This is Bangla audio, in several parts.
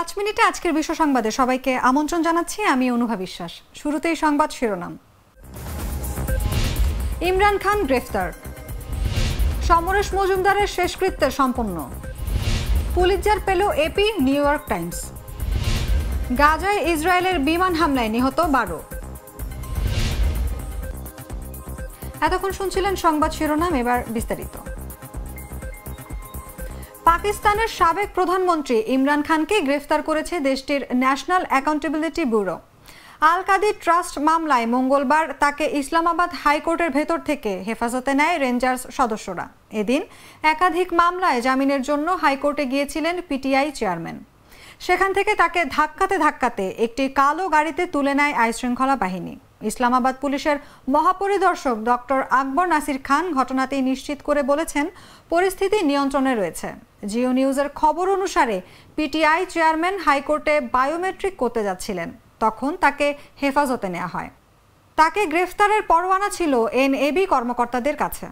5 মিনিটে আজকের বিশ্ব সংবাদে সবাইকে আমন্ত্রণ জানাচ্ছি আমি অনুভা বিশ্বাস। শুরুতেই সংবাদ শিরোনাম। ইমরান খান গ্রেফতার, সমরেশ মজুমদারের শেষকৃত্য সম্পন্ন, পুলিৎজার পেল এপি, নিউ ইয়র্ক টাইমস, গাজায় ইসরায়েলের বিমান হামলায় নিহত 12। এতক্ষণ শুনছিলেন সংবাদ শিরোনাম, এবার বিস্তারিত। পাকিস্তানের সাবেক প্রধানমন্ত্রী ইমরান খানকে গ্রেফতার করেছে দেশটির national accountability bureau. Al Qadir trust মামলায় মঙ্গলবার তাকে ইসলামাবাদ হাইকোর্টের ভেতর থেকে হেফাজতে নেয় রেঞ্জার্স সদস্যরা। এদিন একাধিক মামলায় জামিনের জন্য হাইকোর্টে গিয়েছিলেন পিটিআই চেয়ারম্যান। সেখান থেকে তাকে ধাক্কাতে একটি কালো গাড়িতে তুলে নেয় আইনশৃঙ্খলা বাহিনী। ইসলামাবাদ পুলিশের মহাপরিদর্শক ডক্টর আকবর নাসির খান ঘটনাটি নিশ্চিত করে বলেছেন, পরিস্থিতি নিয়ন্ত্রণে রয়েছে। জিও নিউজের খবর অনুসারে পিটিআই চেয়ারম্যান হাইকোর্টে বায়োমেট্রিক করতে যাচ্ছিলেন, তখন তাকে হেফাজতে নেওয়া হয়। তাকে গ্রেফতারের পরোয়ানা ছিল এনএবি কর্মকর্তাদের কাছে।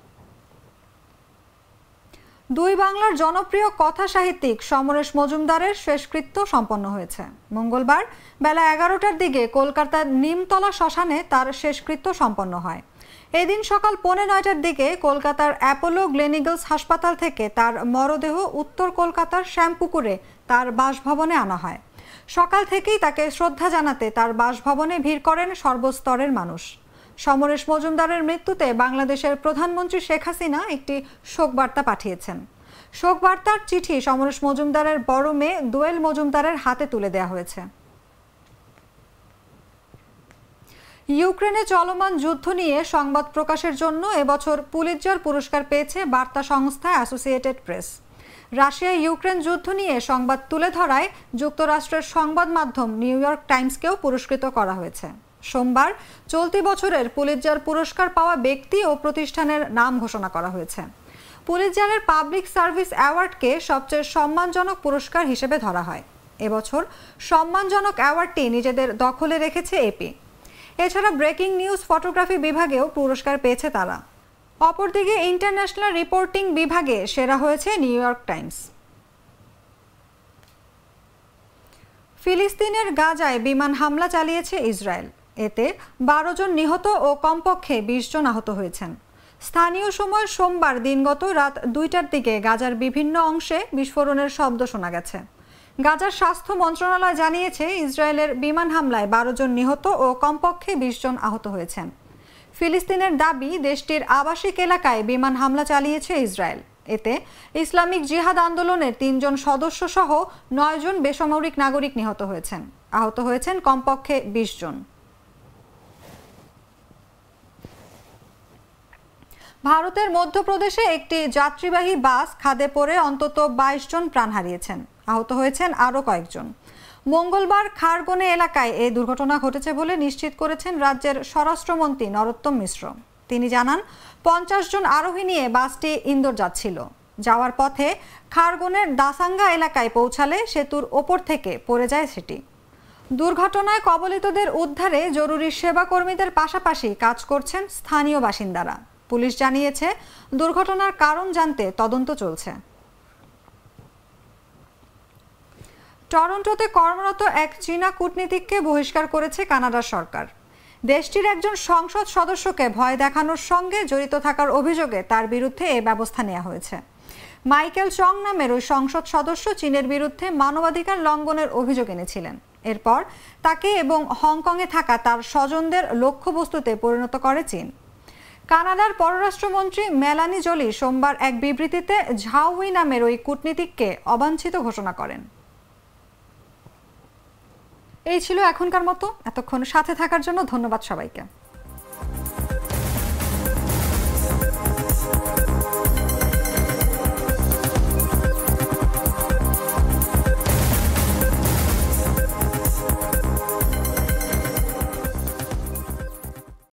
দুই বাংলার জনপ্রিয় কথা সাহিত্যিক সমরেশ মজুমদারের শেষকৃত্য সম্পন্ন হয়েছে। মঙ্গলবার বেলা 11টার দিকে কলকাতার নিমতলা শ্মশানে তার শেষকৃত্য সম্পন্ন হয়। এদিন সকাল 9:15টার দিকে কলকাতার অ্যাপোলো গ্লেনিগলস হাসপাতাল থেকে তার মরদেহ উত্তর কলকাতার শ্যামপুকুরে তার বাসভবনে আনা হয়। সকাল থেকেই তাকে শ্রদ্ধা জানাতে তার বাসভবনে ভিড় করেন সর্বস্তরের মানুষ। সমরেশ মজুমদারের মৃত্যুতে বাংলাদেশের প্রধানমন্ত্রী শেখ হাসিনা একটি শোকবার্তা পাঠিয়েছেন। শোকবার্তার চিঠি সমরেশ মজুমদারের বড় মেয়ে দোয়েল মজুমদারের হাতে তুলে দেওয়া হয়েছে। ইউক্রেনে চলমান যুদ্ধ নিয়ে সংবাদ প্রকাশের জন্য এবছর পুলিৎজার পুরস্কার পেয়েছে বার্তা সংস্থা অ্যাসোসিয়েটেড প্রেস। রাশিয়া ইউক্রেন যুদ্ধ নিয়ে সংবাদ তুলে ধরায় যুক্তরাষ্ট্রের সংবাদ মাধ্যম নিউ ইয়র্ক টাইমসকেও পুরস্কৃত করা হয়েছে। সোমবার চলতি বছরের পুলিৎজার পুরস্কার পাওয়া ব্যক্তি ও প্রতিষ্ঠানের নাম ঘোষণা করা হয়েছে। পুলিৎজারের পাবলিক সার্ভিস অ্যাওয়ার্ডকে সবচেয়ে সম্মানজনক পুরস্কার হিসেবে ধরা হয়। এবছর সম্মানজনক অ্যাওয়ার্ডটি নিজেদের দখলে রেখেছে এপি। এছাড়া ব্রেকিং নিউজ ফটোগ্রাফি বিভাগেও পুরস্কার পেয়েছে তারা। অপরদিকে ইন্টারন্যাশনাল রিপোর্টিং বিভাগে সেরা হয়েছে নিউ ইয়র্ক টাইমস। ফিলিস্তিনের গাজায় বিমান হামলা চালিয়েছে ইসরায়েল। এতে 12 জন নিহত ও কমপক্ষে 20 জন আহত হয়েছেন। স্থানীয় সময় সোমবার দিনগত রাত 2টার দিকে গাজার বিভিন্ন অংশে বিস্ফোরণের শব্দ শোনা গেছে। গাজার স্বাস্থ্য মন্ত্রণালয় জানিয়েছে, ইসরায়েলের বিমান হামলায় 12 জন নিহত ও কমপক্ষে 20 জন আহত হয়েছেন। ফিলিস্তিনের দাবি, দেশটির আবাসিক এলাকায় বিমান হামলা চালিয়েছে ইসরায়েল। এতে ইসলামিক জিহাদ আন্দোলনের 3 জন সদস্য সহ 9 জন বেসামরিক নাগরিক নিহত হয়েছেন। আহত হয়েছেন কমপক্ষে 20 জন। ভারতের মধ্যপ্রদেশে একটি যাত্রীবাহী বাস খাদে পড়ে অন্তত 22 জন প্রাণ হারিয়েছেন। আহত হয়েছেন আরও কয়েকজন। মঙ্গলবার খারগনে এলাকায় এই দুর্ঘটনা ঘটেছে বলে নিশ্চিত করেছেন রাজ্যের স্বরাষ্ট্রমন্ত্রী নরোত্তম মিশ্র। তিনি জানান, 50 জন আরোহী নিয়ে বাসটি ইন্দোর যাচ্ছিল। যাওয়ার পথে খারগনের দাসাঙ্গা এলাকায় পৌঁছালে সেতুর ওপর থেকে পড়ে যায় সেটি। দুর্ঘটনায় কবলিতদের উদ্ধারে জরুরি সেবা কর্মীদের পাশাপাশি কাজ করছেন স্থানীয় বাসিন্দারা। পুলিশ জানিয়েছে, দুর্ঘটনার কারণ জানতে তদন্ত চলছে। টরন্টোতে কর্মরত এক চীনা কূটনীতিককে বহিষ্কার করেছে কানাডার সরকার। দেশটির একজন সংসদ সদস্যকে ভয় দেখানোর সঙ্গে জড়িত থাকার অভিযোগে তার বিরুদ্ধে এ ব্যবস্থা নেওয়া হয়েছে। মাইকেল চং নামের ওই সংসদ সদস্য চীনের বিরুদ্ধে মানবাধিকার লঙ্ঘনের অভিযোগ এনেছিলেন। এরপর তাকে এবং হংকংয়ে থাকা তার স্বজনদের লক্ষ্যবস্তুতে পরিণত করে চীন। কানাডার পররাষ্ট্রমন্ত্রী মেলানি জোলি সোমবার এক বিবৃতিতে ঝাওই নামের ওই কূটনীতিককে অবাঞ্ছিত ঘোষণা করেন। এই ছিল এখনকার মতো। এতক্ষণ সাথে থাকার জন্য ধন্যবাদ সবাইকে।